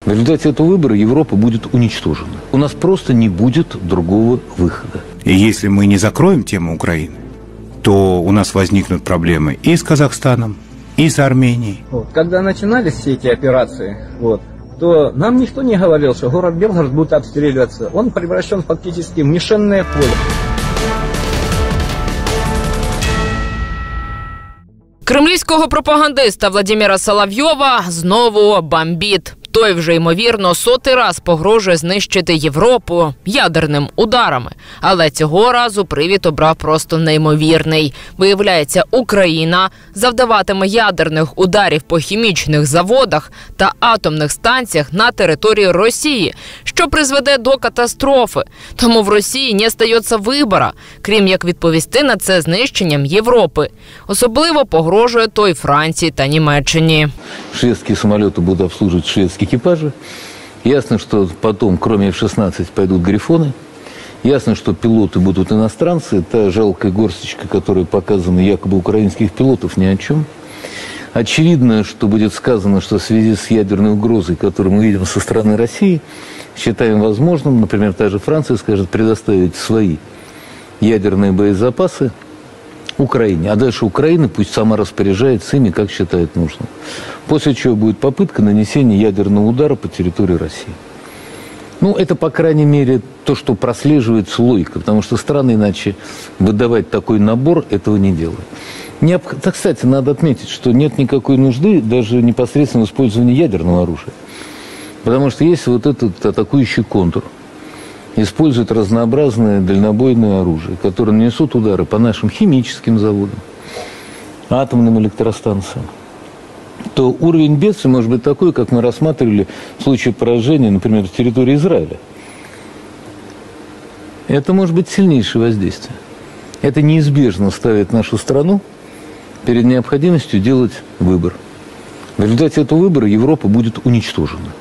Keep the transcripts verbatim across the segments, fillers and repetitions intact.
В результате этого выбора Европа будет уничтожена. У нас просто не будет другого выхода. И если мы не закроем тему Украины, то у нас возникнут проблемы и с Казахстаном, и с Арменией. Вот. Когда начинались все эти операции, вот, то нам никто не говорил, что город Белгород будет обстреливаться. Он превращен фактически в мишенное поле. Кремлівського пропагандиста Владимира Соловйова знову бомбить. Той вже, ймовірно, сотий раз погрожує знищити Європу ядерним ударами. Але цього разу привід обрав просто неймовірний. Виявляється, Україна завдаватиме ядерних ударів по хімічних заводах та атомних станціях на території Росії, що призведе до катастрофи. Тому в Росії не стається вибора, крім як відповісти на це знищенням Європи. Особливо погрожує той Франції та Німеччині. Шведские самолеты будут обслуживать шведские экипажи. Ясно, что потом, кроме эф шестнадцать, пойдут грифоны. Ясно, что пилоты будут иностранцы. Та жалкая горсточка, которая показана якобы украинских пилотов, ни о чем. Очевидно, что будет сказано, что в связи с ядерной угрозой, которую мы видим со стороны России, считаем возможным, например, та же Франция скажет, предоставить свои ядерные боезапасы Украине. А дальше Украина пусть сама распоряжается ими, как считает нужным. После чего будет попытка нанесения ядерного удара по территории России. Ну, это, по крайней мере, то, что прослеживается логика, потому что страны иначе выдавать такой набор этого не делают. Необ... Так, кстати, надо отметить, что нет никакой нужды даже непосредственно в использовании ядерного оружия. Потому что есть вот этот атакующий контур. Используют разнообразное дальнобойное оружие, которое нанесут удары по нашим химическим заводам, атомным электростанциям. То уровень бедствия может быть такой, как мы рассматривали в случае поражения, например, в территории Израиля. Это может быть сильнейшее воздействие. Это неизбежно ставит нашу страну перед необходимостью делать выбор. В результате этого выбора Европа будет уничтожена.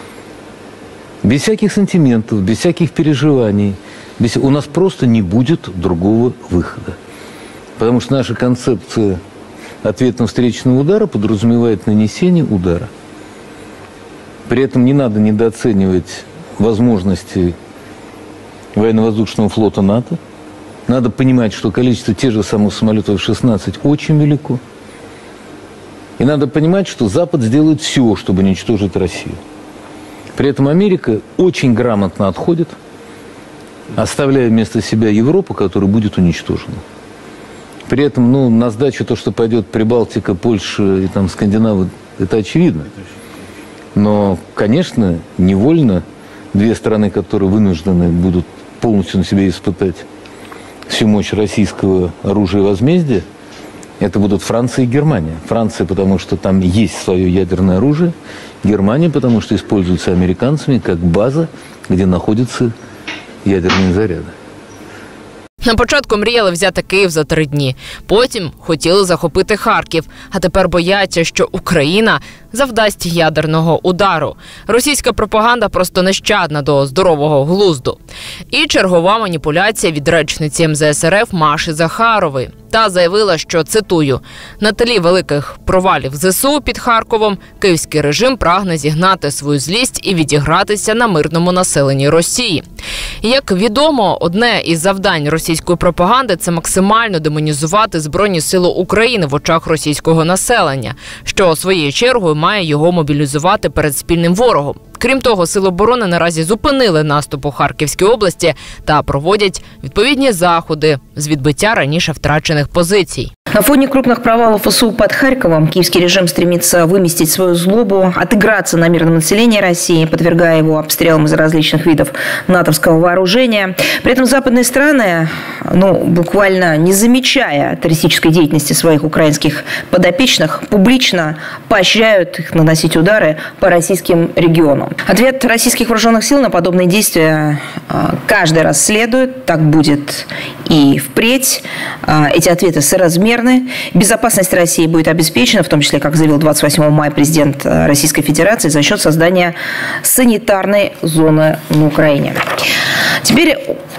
Без всяких сантиментов, без всяких переживаний. Без... У нас просто не будет другого выхода. Потому что наша концепция ответно-встречного удара подразумевает нанесение удара. При этом не надо недооценивать возможности военно-воздушного флота НАТО. Надо понимать, что количество тех же самых самолетов эф шестнадцать очень велико. И надо понимать, что Запад сделает все, чтобы уничтожить Россию. При этом Америка очень грамотно отходит, оставляя вместо себя Европу, которая будет уничтожена. При этом, ну, на сдачу то, что пойдет Прибалтика, Польша и там Скандинавы, это очевидно. Но, конечно, невольно две страны, которые вынуждены будут полностью на себе испытать всю мощь российского оружия и возмездия, это будут Франция и Германия. Франция, потому что там есть свое ядерное оружие. Германия, потому что используется американцами как база, где находятся ядерные заряды. На початку мріяли взяти Київ за три дні. Потім хотіли захопити Харків. А тепер бояться, що Україна завдасть ядерного удару. Російська пропаганда просто нещадна до здорового глузду. І чергова маніпуляція від речниці ем зе ес ер еф Маші Захарової. Та заявила, що, цитую, «На тлі великих провалів зе се у під Харковом київський режим прагне зігнати свою злість і відігратися на мирному населенні Росії». І, як відомо, одне із завдань російської пропаганди – це максимально демонізувати Збройні сили України в очах російського населення, що, своєю чергою, має його мобілізувати перед спільним ворогом. Крім того, Сили оборони наразі зупинили наступ у Харківській області та проводять відповідні заходи з відбиття раніше втрачених позицій. На фоне крупных провалов эс у под Харьковом киевский режим стремится выместить свою злобу, отыграться на мирном населении России, подвергая его обстрелам из различных видов натовского вооружения. При этом западные страны, ну, буквально не замечая террористической деятельности своих украинских подопечных, публично поощряют их наносить удары по российским регионам. Ответ российских вооруженных сил на подобные действия каждый раз следует, так будет и впредь. Эти ответы соразмерны. Безопасность России будет обеспечена, в том числе, как заявил двадцать восьмого мая президент Российской Федерации, за счет создания санитарной зоны на Украине. Теперь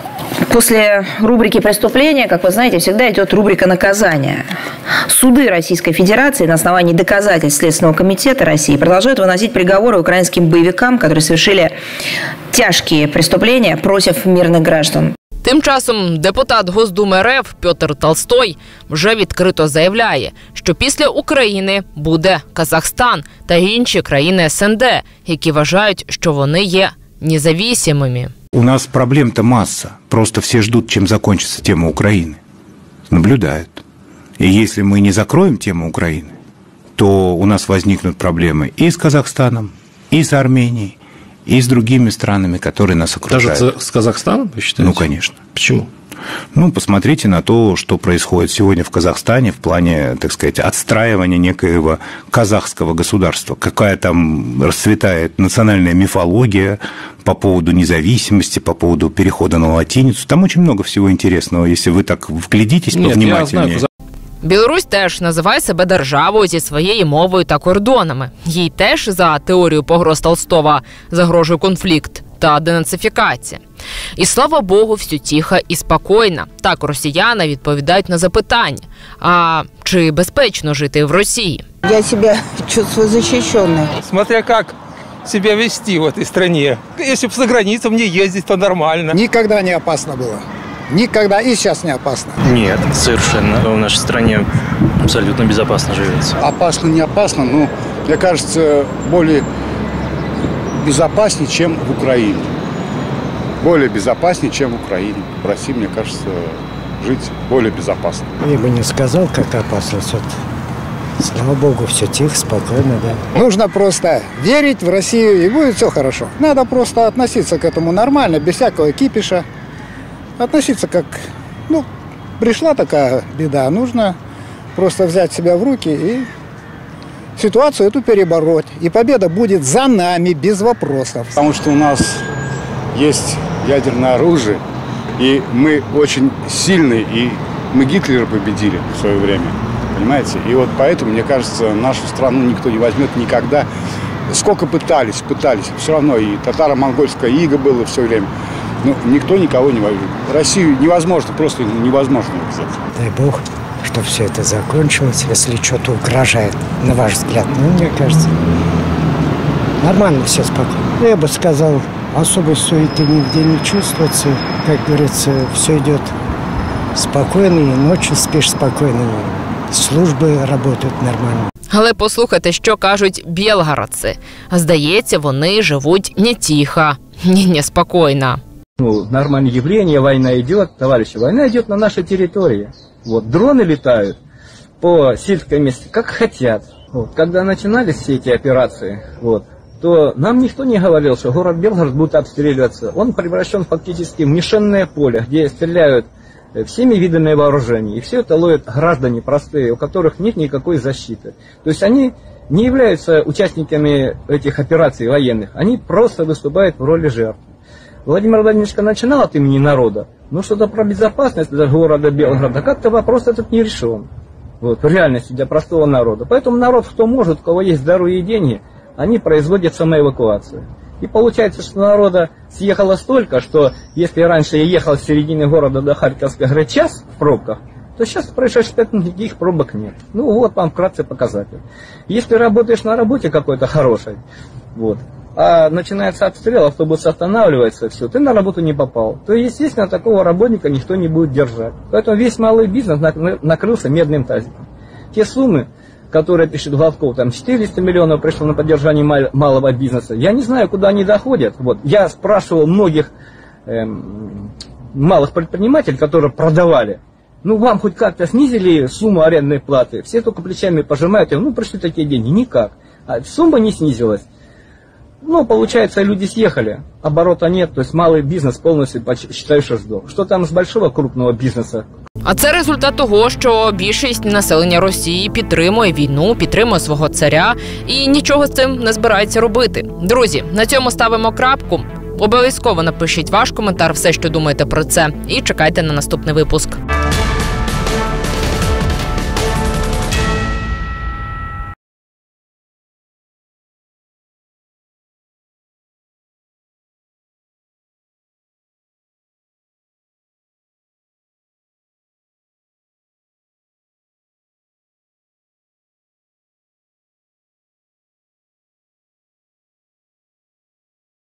После рубрики «Преступления», как вы знаете, всегда идет рубрика «Наказания». Суды Российской Федерации на основании доказательств Следственного комитета России продолжают выносить приговоры украинским боевикам, которые совершили тяжкие преступления против мирных граждан. Тим часом депутат Госдуми РФ Петр Толстой вже відкрито заявляє, що після України буде Казахстан та інші країни ес ен де, які вважають, що вони є независимыми. У нас проблем-то масса. Просто все ждут, чем закончится тема Украины. Наблюдают. И если мы не закроем тему Украины, то у нас возникнут проблемы и с Казахстаном, и с Арменией, и с другими странами, которые нас окружают. Даже с Казахстаном, вы считаете? Ну, конечно. Почему? Ну, посмотрите на то, что происходит сегодня в Казахстане в плане, так сказать, отстраивания некоего казахского государства. Какая там расцветает национальная мифология по поводу независимости, по поводу перехода на латиницу. Там очень много всего интересного, если вы так вглядитесь повнимательнее. Білорусь теж називає себе державою зі своєю мовою та кордонами. Їй теж, за теорію погроз Толстого, загрожує конфлікт та денацифікація. І слава Богу, все тихо і спокійно. Так росіяни відповідають на запитання, а чи безпечно жити в Росії? Я себя чувствую защищенной. Смотря как себя вести в этой стране. Если бы за границу мне ездить, то нормально. Никогда не опасно было. Никогда и сейчас не опасно. Нет, совершенно. В нашей стране абсолютно безопасно живется. Опасно, не опасно, но, мне кажется, более безопаснее, чем в Украине. Более безопаснее, чем в Украине. В России, мне кажется, жить более безопасно. Я бы не сказал, как опасно. Слава Богу, все тихо, спокойно, да. Нужно просто верить в Россию, и будет все хорошо. Надо просто относиться к этому нормально, без всякого кипиша. Относиться как, ну, пришла такая беда, нужно просто взять себя в руки и ситуацию эту перебороть. И победа будет за нами, без вопросов. Потому что у нас есть ядерное оружие, и мы очень сильны, и мы Гитлера победили в свое время, понимаете? И вот поэтому, мне кажется, нашу страну никто не возьмет никогда. Сколько пытались, пытались, все равно и татаро-монгольская ига было все время. Ну, никто никого не возьмет. Россию невозможно, просто невозможно взять. Дай Бог, что все это закончилось, если что-то угрожает, на ваш взгляд. Ну, мне кажется, нормально все спокойно. Я бы сказал, особой суеты нигде не чувствуется. Как говорится, все идет спокойно, и ночью спишь спокойно, служби работают нормально. Але послухайте, що кажуть білгородці. Здається, вони живуть не тихо, не неспокійно. Ну, нормальное явление, война идет, товарищи, война идет на нашей территории. Вот, дроны летают по сельской местности, как хотят. Вот, когда начинались все эти операции, вот, то нам никто не говорил, что город Белгород будет обстреливаться. Он превращен фактически в мишенное поле, где стреляют всеми видами вооружений. И все это ловят граждане простые, у которых нет никакой защиты. То есть они не являются участниками этих операций военных, они просто выступают в роли жертв. Владимир Владимирович начинал от имени народа, но что-то про безопасность для города Белгорода, как-то вопрос этот не решен. Вот, в реальности для простого народа. Поэтому народ, кто может, у кого есть здоровье и деньги, они производят самоэвакуацию. И получается, что народа съехало столько, что если раньше я ехал с середины города до Харьковской горы час в пробках, то сейчас в происшедших пять никаких пробок нет. Ну вот вам вкратце показатель. Если работаешь на работе какой-то хорошей, вот, а начинается обстрел, автобус останавливается, все, ты на работу не попал, то, естественно, такого работника никто не будет держать. Поэтому весь малый бизнес накрылся медным тазиком. Те суммы, которые пишет Гладков, там четыреста миллионов пришло на поддержание малого бизнеса, я не знаю, куда они доходят. Вот, я спрашивал многих эм, малых предпринимателей, которые продавали, ну, вам хоть как-то снизили сумму арендной платы? Все только плечами пожимают, ну, пришли такие деньги. Никак. А сумма не снизилась. Ну, получается, люди съехали, оборота нет, то есть малый бизнес полностью, считаю, что ждал. Что там с большого крупного бизнеса? А це результат того, що більшість населення Росії підтримує війну, підтримує свого царя і нічого з цим не збирається робити. Друзі, на цьому ставимо крапку. Обов'язково напишіть ваш коментар, все, що думаєте про це, і чекайте на наступний випуск.